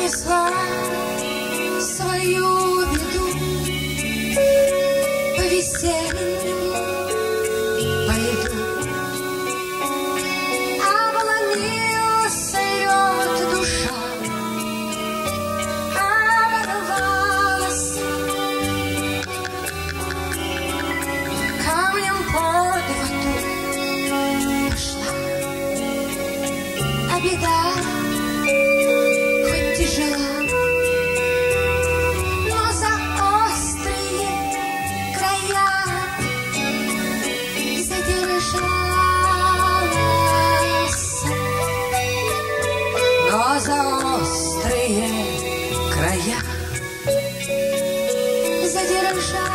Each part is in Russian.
понесла свою беду по весеннему по льду. Обломился лед душа, оборвалась, камнем под воду пошла. А беда хоть тяжела, но за острые края задержалась, но за острые края задержалась.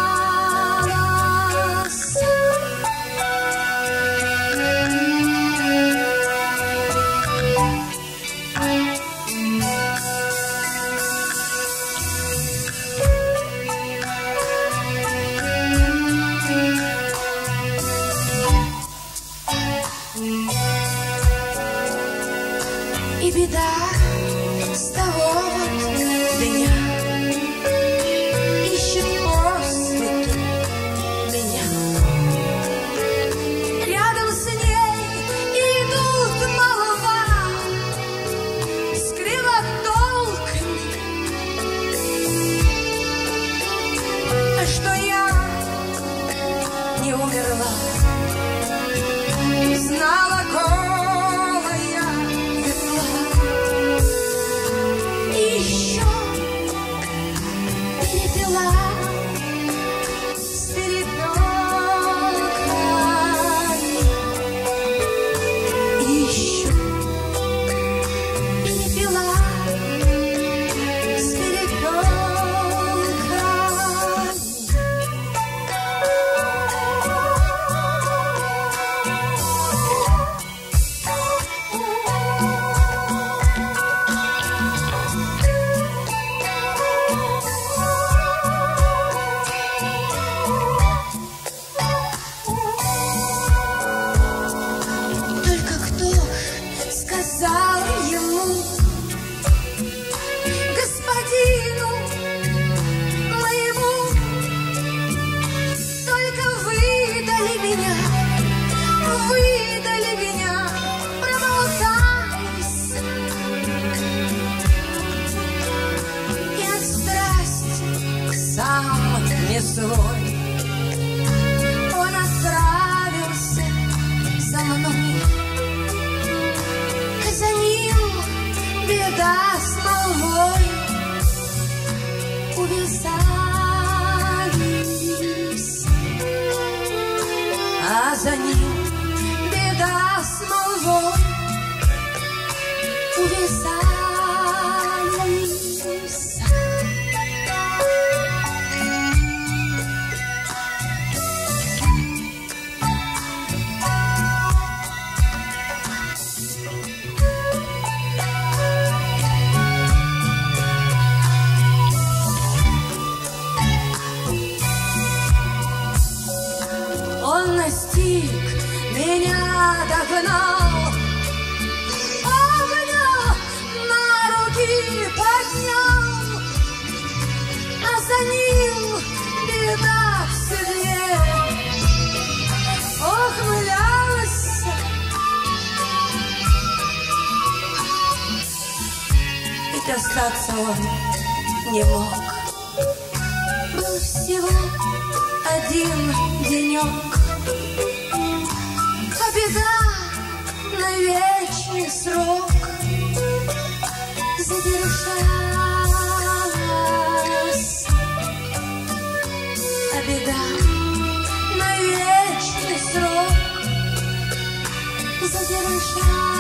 И беда с того вот дня ищет после меня. Рядом с ней идут молва с кривотолками, что я не умерла, знала голая ветла. Еще перепела с перепелкой, еще перепела с перепелкой. Сказал ему, господину моему, только выдали меня, промолчались. И от страсти сам не свой он отправился за мной. За ним беда с молвой увязались, а за ним беда с молвой увязались. Он настиг, меня догнал, обнял, на руки поднял, а за ним беда в седле ухмылялась. Ведь остаться он не мог, был всего один денек. А беда на вечный срок задержалась, а беда на вечный срок задержалась.